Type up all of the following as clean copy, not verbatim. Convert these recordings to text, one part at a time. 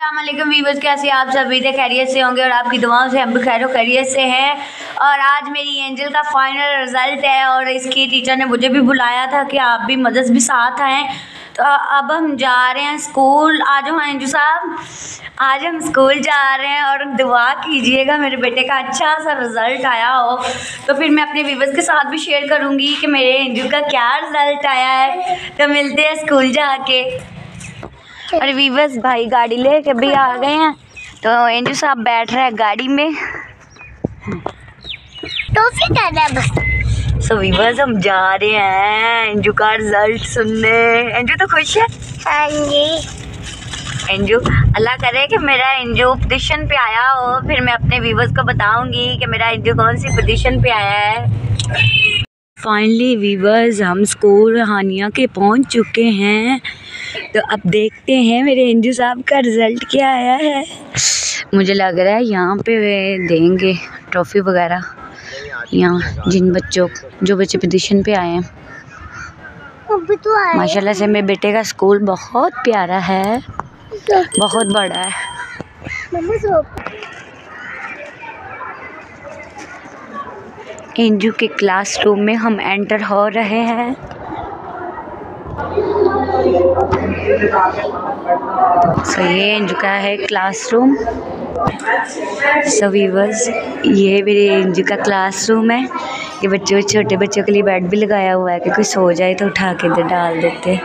अस्सलामुअलैकुम वीवर्स, कैसे आप सभी से खैरियत से होंगे और आपकी दुआओं से हम भी खैर खैरियत से हैं। और आज मेरी एंजल का फाइनल रिज़ल्ट है और इसकी टीचर ने मुझे भी बुलाया था कि आप भी मदद भी साथ आएँ। तो अब हम जा रहे हैं स्कूल। आज हम एंजू साहब, आज हम स्कूल जा रहे हैं और दुआ कीजिएगा मेरे बेटे का अच्छा सा रिज़ल्ट आया हो। तो फिर मैं अपने व्यूवर्स के साथ भी शेयर करूँगी कि मेरे एंजू का क्या रिज़ल्ट आया है। तो मिलते हैं स्कूल जाके। और वीवर्स भाई गाड़ी लेके भी आ गए हैं, तो एंजू साहब बैठ रहे हैं गाड़ी में। तो सो वीवर्स हम जा रहे हैं एंजू का रिजल्ट सुनने। एंजू तो खुश है। हाँ जी। एंजू, अल्लाह करे कि मेरा एंजू पोजीशन पे आया हो, फिर मैं अपने व्यूवर्स को बताऊंगी कि मेरा एंजू कौन सी पोजीशन पे आया है। फाइनली वीवर्स हम स्कूल हानिया के पहुंच चुके हैं। तो अब देखते हैं मेरे एंजू साहब का रिज़ल्ट क्या आया है। मुझे लग रहा है यहाँ पे वे देंगे ट्रॉफ़ी वगैरह, यहाँ जो बच्चे पोजीशन पे आए हैं। माशाल्लाह से मेरे बेटे का स्कूल बहुत प्यारा है, बहुत बड़ा है। एंजू के क्लासरूम में हम एंटर हो रहे हैं। सो ये एंजू का है क्लासरूम। सो वीवर्स, ये मेरे एंजू का क्लासरूम है। ये छोटे बच्चों के लिए बेड भी लगाया हुआ है कि कोई सो जाए तो उठा के इधर डाल देते।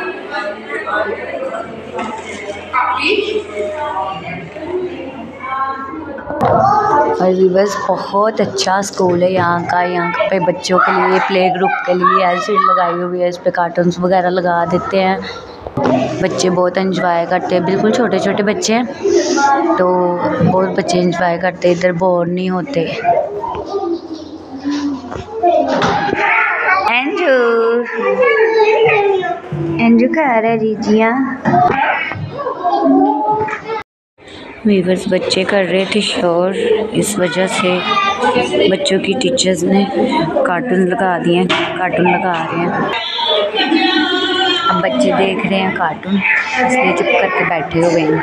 और वीवर्स बहुत अच्छा स्कूल है यहाँ पे बच्चों के लिए प्ले ग्रुप के लिए एलसीडी लगाई हुई है, इस पे कार्टून्स वगैरह लगा देते हैं। बच्चे बहुत एंजॉय करते हैं, बिल्कुल छोटे छोटे बच्चे हैं तो बहुत बच्चे एंजॉय करते हैं, इधर बोर नहीं होते। एंजू खा रहा है जीजिया। वीवर्स बच्चे कर रहे थे शोर, इस वजह से बच्चों की टीचर्स ने कार्टून लगा रहे हैं। अब बच्चे देख रहे हैं कार्टून, इसलिए चुप करके बैठे हुए हैं।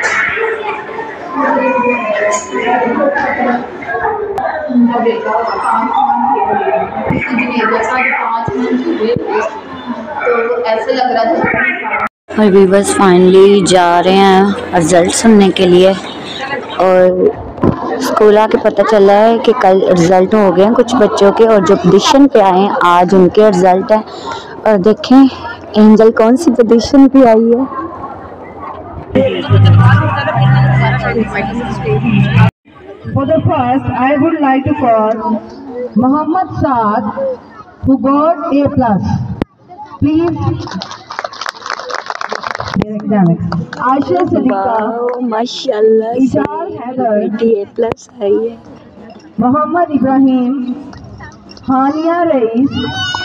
तो ऐसे लग रहा था। और वीवर्स फाइनली जा रहे हैं रिजल्ट सुनने के लिए। और स्कूल आके पता चला है कि कल रिज़ल्ट हो गए हैं कुछ बच्चों के, और जो पोजीशन पे आए हैं आज उनके रिज़ल्ट हैं। और देखें एंजल कौन सी पोजीशन पे आई है। For the first, I would like to call Muhammad Saad, who got A+. Please. Ayesha सलीका, माशाल्लाह इजार हैदर, A+ आई है। मोहम्मद इब्राहिम, हानिया रईस,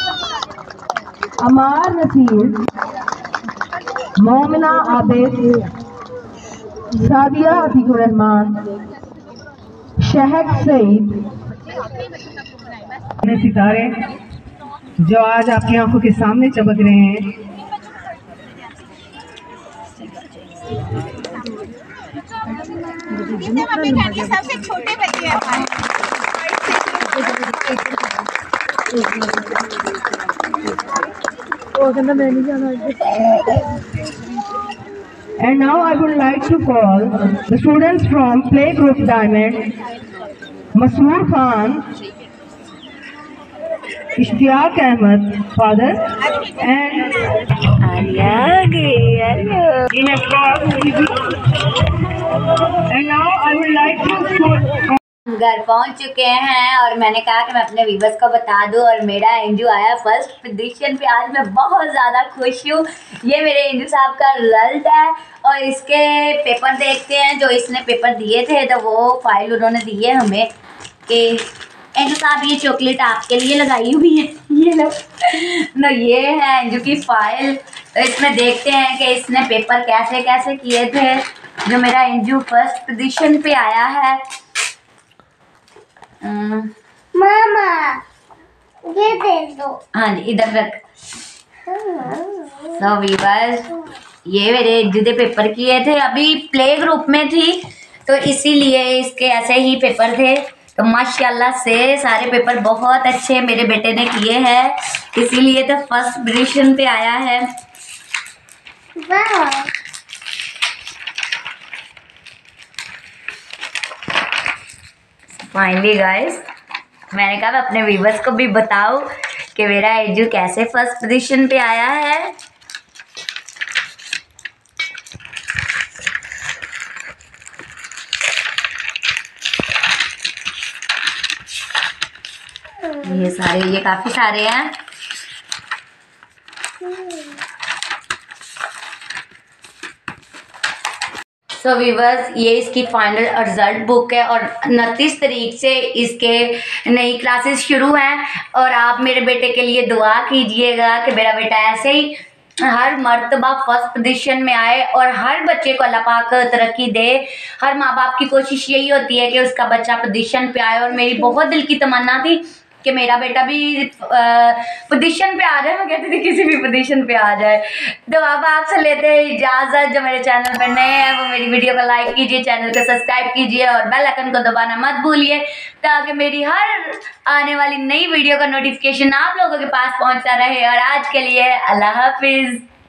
अमार नसीर, मोमिना आबिद, सादिया अतीकुर रहमान, शहद सईद। सितारे जो आज आपकी आंखों के सामने चमक रहे हैं, सबसे छोटे बच्चे हैं। And now I would like to call the students from Playgroup Diamond, Masroor Khan, Ishtiaq Ahmed, father, and And now I would like to घर पहुंच चुके हैं और मैंने कहा कि मैं अपने व्यूवर्स को बता दूं, और मेरा एंजू आया फर्स्ट पोजीशन पे। आज मैं बहुत ज़्यादा खुश हूँ। ये मेरे एंजू साहब का रिजल्ट है और इसके पेपर देखते हैं। जो इसने पेपर दिए थे तो वो फाइल उन्होंने दी है हमें कि एंजू साहब ये चॉकलेट आपके लिए लगाई हुई है, ये लो। तो ये है एंजू की फाइल। तो इसमें देखते हैं कि इसने पेपर कैसे कैसे किए थे। जो मेरा एंजू फर्स्ट पोजीशन पे आया है। मामा ये दे दो। हाँ जी, इधर रख। So viewers, ये मेरे एंजू ने पेपर किए थे, अभी प्ले ग्रुप में थी तो इसीलिए इसके ऐसे ही पेपर थे। तो माशाल्लाह से सारे पेपर बहुत अच्छे मेरे बेटे ने किए हैं, इसीलिए तो फर्स्ट पोजीशन पे आया है। वाह। फाइनली गाइस, मैंने कहा मैं अपने व्यूवर्स को भी बताऊं कि मेरा एंजू कैसे फर्स्ट पोजीशन पे आया है। ये काफी सारे हैं। सो व्यूवर्स, ये इसकी फाइनल रिजल्ट बुक है और 29 तारीख से इसके नई क्लासेस शुरू हैं। और आप मेरे बेटे के लिए दुआ कीजिएगा कि मेरा बेटा ऐसे ही हर मर्तबा फर्स्ट पोजीशन में आए और हर बच्चे को अल्लाह पाक तरक्की दे। हर माँ बाप की कोशिश यही होती है कि उसका बच्चा पोजीशन पे आए और मेरी बहुत दिल की तमन्ना थी कि मेरा बेटा भी पोजीशन पे आ जाए। मैं कहती थी किसी भी पोजीशन पे आ जाए। तो अब आपसे लेते हैं इजाज़त। जो मेरे चैनल पर नए हैं वो मेरी वीडियो को लाइक कीजिए, चैनल को सब्सक्राइब कीजिए और बेल आइकन को दबाना मत भूलिए ताकि मेरी हर आने वाली नई वीडियो का नोटिफिकेशन आप लोगों के पास पहुंचता रहे। और आज के लिए अल्लाह हाफिज़।